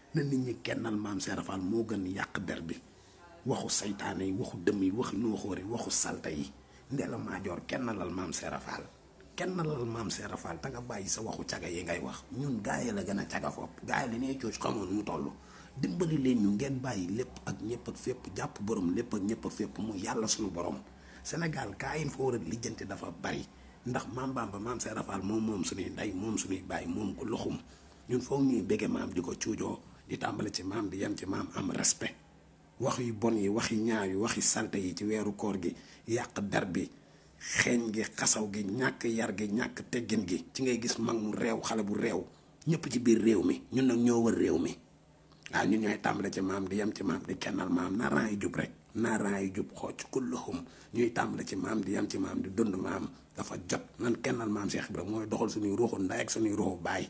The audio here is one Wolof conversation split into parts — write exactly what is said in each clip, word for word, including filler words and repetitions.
na nit ñi kennal maam Seera Fall moo gën yàq der bi waxu saytaane yi waxu dëmm yi waxu nooxóor yi waxu salta yi. Ndella Madior kennalal maam Seera Fall kennalal maam Seera Fall te nga bàyyi sa waxu caga yi ngay wax ñun gaa yi la gën a caga fopp gaa yi li nee cooc xamoon nu mu toll dimbali leen ñu ngeen bàyyi lépp ak ñëpp ak fépp jàpp borom lépp ak ñëpp ak fépp mu yàlla suñu borom Sénégal kaa yin fa war a lijjanti dafa bari ndax maam Bamba maam Seera Fall moom moom suñuy ndey moom suñuy bàyyi moom ko loxum ñun foog ñuy bége maam di ko cuujoo di tàmbali ci maam di yem ci maam am respect wax yu bon yi waxi ñaaw yi waxi salte yi ci weeru koor gi yàq der bi xeeñ gi xasaw gi ñàkk yar gi ñàkk teggin gi ci ngay gis mag mu réew xale bu réew ñëpp ci biir réew mi ñun nag ñoo wër réew mi waaw ñun ñooy tàmbale ci maam di yem ci maam di kennal maam naaraan yi jub rek naaraan yi jub xooc kulluhum ñuy tàmbale ci maam di yem ci maam di dund maam dafa jot nan kennal maam Cheikh Ibrahima mooy doxal suñuy ruuxu ndey ak suñuy ruuxu baay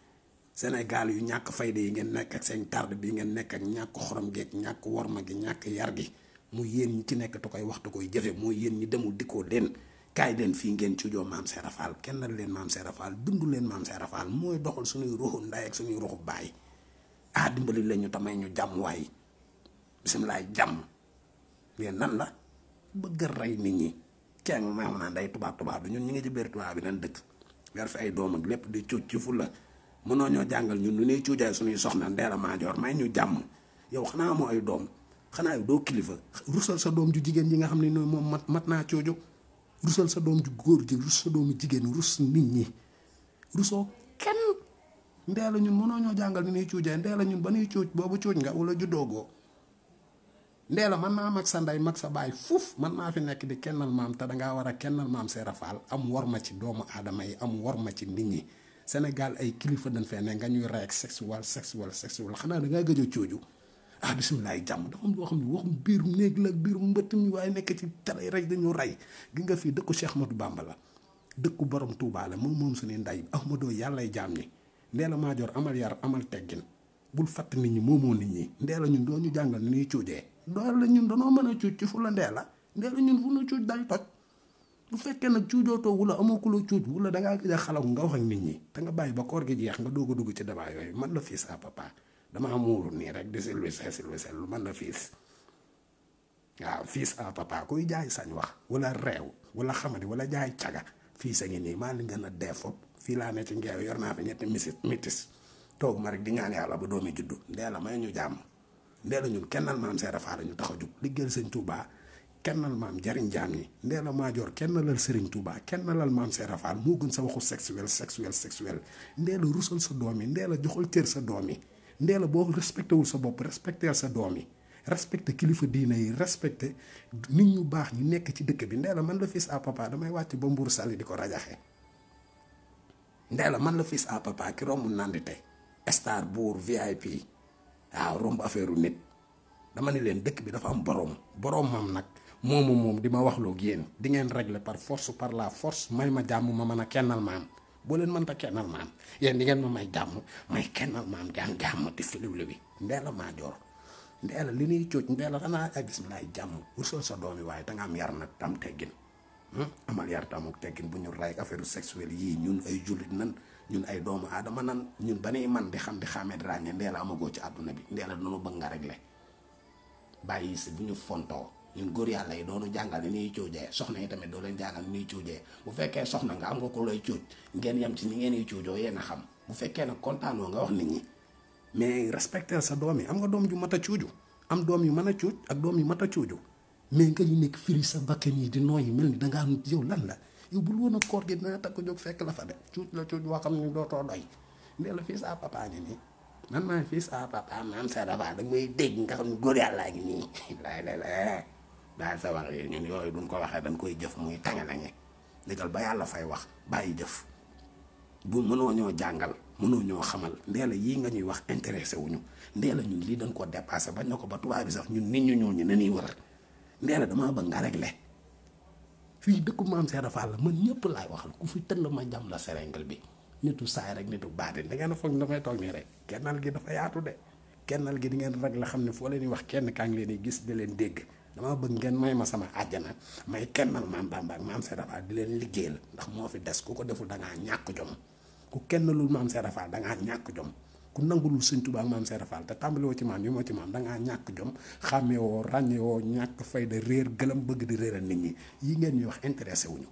Sénégal yu ñàkk fayda yi ngeen nekk ak seen tarde bi ngeen nekk ak ñàkk xorom geeg ñàkk worma gi ñàkk yar gi mu yéen ñi ci nekk tu koy waxtu koy jëfe mooy yéen ñi demul dikkoo leen kaay leen fii ngeen cujoo maam Seera Fall kennal leen maam Seera Fall dund leen maam Seera Fall mooy doxal suñuy ruuxu ndey ak suñuy ruuxu baay ah dimbali leen ñu tamay ñu jàmm waay bisimilaay jàmm ngeen nan la bëgg a rey nit ñi kenn ma xam naa day tubaab tubaab bi ñun ñu ngi ci biir tubaab bi nan dëkk weer fi ay doom ak lépp di cuuj ci fulla mënoo ñoo jàngal ñun lu ñuy cuujaay suñuy soxna Ndella Madior may ñu jàmm yow xanaa amoo ay doom xanaa yow doo kilifa rusal sa doom ju jigéen ji nga xam ne noonu moom mat mat naa coojo rusal sa doom ju góor ji rus sa doomu jigéen rus nit ñi rusoo kenn Ndella ñun mënoo ñoo jàngal ni ñuy cuujaay Ndella ñun ba ñuy cuuj boobu cuuj nga wala juddoogoo Ndella man naa mag sa ndey mag sa baay fuuf man naa fi nekk di kennal maam te dangaa war a kennal maam Seera Fall am war ma ci doomu aadama yi am war ma ci nit ñi Sénégal ay kilifa dañ fee ne nga ñuy rey ak sexuel sexuel sexuel xanaa dangaa gëj a cooju ah bisimilah jàmm dafa am loo xam ne waxum biirum néeg la biirum mbëtt mi waaye nekk ci télé rek dañu rey gi nga fii dëkku Cheikh Ahmadou Bamba la dëkku borom Touba la moom moom suñuy ndey Ahmadou yàllay jaam ñi Ndella Madior amal yar amal teggin bul fàtt nit ñi moomoo nit ñi Ndella ñun doo ñu jàngal ni ñuy cuujee Ndella ñun danoo mën a cuuj ci fu la Ndella Ndella ñun fu nu cuuj day toj bu fekkee nag cuujootoo wala amoo ku la cuuj wala dangaa gëj a xalaw nga wax ak nit ñi te nga bàyyi ba koor gi jeex nga doog a dugg ci débat yooyu man la fils à papa dama amuuru nii rek di silvissé silvissé lu man la fils waaw fils à papa kuy jaay sañ wax wala réew wala xamadi wala jaay caga fii sa ngi nii maa li gën a dee fop fii laa ne ci ngeew yor naa fi ñetti misit mitis toog ma rek di ñaan yàlla ba doomi juddu Ndella may ñu jàmm Ndella ñun kennal maam Seera Fall ñu tax a jug liggéeyal sëñ Touba kennal maam jariñ jaam ñi Ndella Madior kennalal Serigne Touba kennalal maam Seera Fall moo gën sa waxu sexuel sexuel sexuel Ndella rusal sa doom yi Ndella joxal cër sa doom yi Ndella boo respecté wul sa bopp respecté sa doom yi respecté kilifa diina yi respecté nit ñu baax ñu nekk ci dëkk bi Ndella man la fils à papa damay wàcc ba Mbour Sali di ko rajaxe Ndella man la fils à papa ki romb nandite star buur V I P waaw romb affaire nit dama ne leen dëkk bi dafa am borom boromam nag moomu moom di ma wax loo yéen di ngeen régler par force par la force may ma jàmm ma mën a kennal maam boo leen mënta kennal maam yéen di ngeen ma may jàmm may kennal maam jaan jàmm ti filiwle bi Ndella Madior Ndella li ñuy cooc Ndella xanaa ak bisimilah jàmm ursal sa doom yi waaye da nga am yar nag tam teggin amal yar tam ak teggin bu ñu ray affaire sexuelle yii ñun ay jullit nan ñun ay doomu aadama nan ñun ba nuy man di xam di xàmmee di ràññee Ndella amagoo ci àdduna bi Ndella dañoo bëgg nga régler bàyyi si bu ñu fontoo ñun góor yàlla yi doonu jàngal ni ñuy cuujee soxna yi tamit doo leen jàngal ni ñuy cuujee bu fekkee soxna nga am nga ko lay cuuj ngeen yem ci ni ngeen yi cuujoo yéen a xam bu fekkee nag kontaanoo nga wax nit ñi mais respecter sa doom yi am nga doom ju mat a cuuju am doom yu mën a cuuj ak doom yu mat a cuuju mais nga ñu nekk firi sa bakkan yi di nooyi mel ni dangaa yow lan la yow bul woon a koor gi dina takk jóg fekk la fa de cuuj la cuuj boo xam ne dootoo doy Ndella fils à papa ngi nii man maay fils à papa maam Seera Fall da ngay dégg nga xam ne góor yàllaa ngi nii laay lay la daal sa wax yi ñun yooyu duñ ko waxee dañ koy jëf muy tàngalañe digal ba yàlla fay wax bàyyi jëf bu mënoo ñoo jàngal mënoo ñoo xamal Ndella yii nga ñuy wax intéressé wuñu Ndella ñun lii dañ ko dépassé bañ na ko ba tubaab bi sax ñun nit ñu ñoo ñu ne ñuy wër Ndella damaa bëgg nga réglé fii dëkku maam Seera Fall la man ñëpp laay waxal ku fi tëll ma jam la séréngal bi nitu saay rek nitu baatin da ngeen a foog damay toog nii rek kennal gi dafa yaatu de kennal gi di ngeen rek la xam ne foo leen di wax kenn kaa ngi leen di gis di leen dégg dama bëgg ngeen may ma sama àjjana may kennal maam Bamba ak maam Seera Fall di leen liggéeyal ndax moo fi des ku ko deful da ngaa ñàkk jom ku kennalul maam Seera Fall da ngaa ñàkk jom ku nangulul sëñ Tuubaa ak maam Seera Faal te tàmbaliwoo ci maam yi moo ci maam dangaa ñàkk jom xàmmewoo ràññewoo ñàkk fayda réer gëlam bëgg di réeral nit ñi yi ngeen ñuy wax intéressé wuñu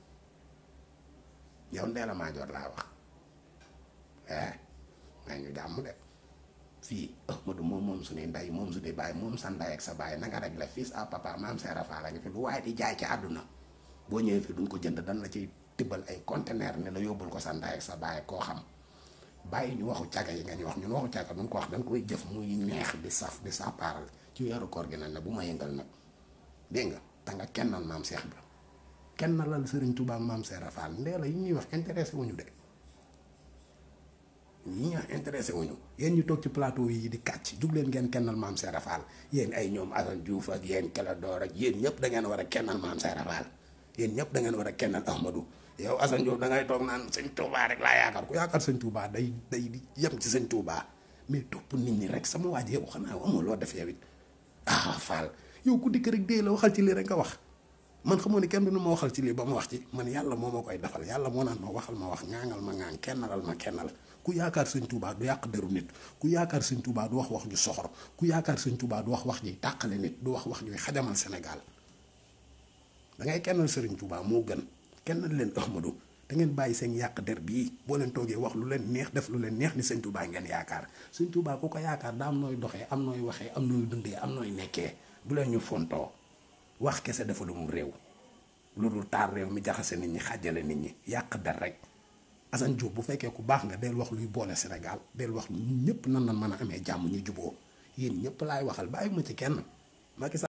yow Ndella Madior laa wax eh may ñu jàmm de fii Ahmadou moom moom suñuy ndey moom suñuy baay moom sa ndey ak sa baay na nga rek la fils à papa maam Seera Faal a ngi fi lu waaye di jaay ci àdduna boo ñëwee fi duñ ko jënd dan la ciy tibbal ay conteneur ne la yóbbul ko sa ndey ak sa baay koo xam bàyyi ñu waxu caga yi nga ñu wax ñun waxu caga duñ ko wax dañ koy jëf muy neex di saf di sàppaaral ci weeru koor gi nag ne bu ma yëngal nag dégg nga te nga kennal maam Seex Ibra kennalal Sëriñ Tuubaa ak maam Seera Faal Ndella yi ñuy wax intéressé wuñu de yi ñuy wax intéressé wuñu yéen ñu toog ci plateau yi di kàcc jug leen ngeen kennal maam Seera Faal yéen ay ñoom Assane Diouf ak yéen Clédor ak yéen ñëpp da ngeen war a kennal maam Seera Faal yéen ñëpp da ngeen war a kennal Ahmadou yow Assane Diouf da ngay toog naan sëñ Touba rek laa yaakaar ku yaakaar sëñ Touba day day yem ci sëñ Touba mais topp nit ñi rek sama waa ji yow xanaa amoo loo def yow it ah Fall yow ku dikk rek dee la waxal ci lii rek nga wax man xamoo ne kenn du ma waxal ci lii ba ma wax ci man yàlla moo ma koy defal yàlla moo naan ma waxal ma wax ŋaangal ma ŋaan kennalal ma kennal ku yaakaar sëñ Touba du yàq deru nit ku yaakaar sëñ Touba du wax wax ju soxor ku yaakaar sëñ Touba du wax wax ji tàqale nit du wax wax juy xajamal Sénégal da ngay kennal Sëriñ Touba moo gën kennal leen Ahmadou da ngeen bàyyi seen yàq der bii boo leen toogee wax lu leen neex def lu leen neex ni sëñ Touba ngeen yaakaar sëñ Touba ku ko yaakaar daa am nooy doxee am nooy waxee am nooy dundee am nooy nekkee bu leen ñu fontoo wax kese dafa lu mu réew lu dul taar réew mi jaxase nit ñi xàjjale nit ñi yàq der rek Assane Diouf bu fekkee ku baax nga del wax luy boole Sénégal del wax ñëpp nan nan mën a amee jàmm ñu juboo yéen ñëpp laay waxal bàyyi ma ci kenn Macky Sall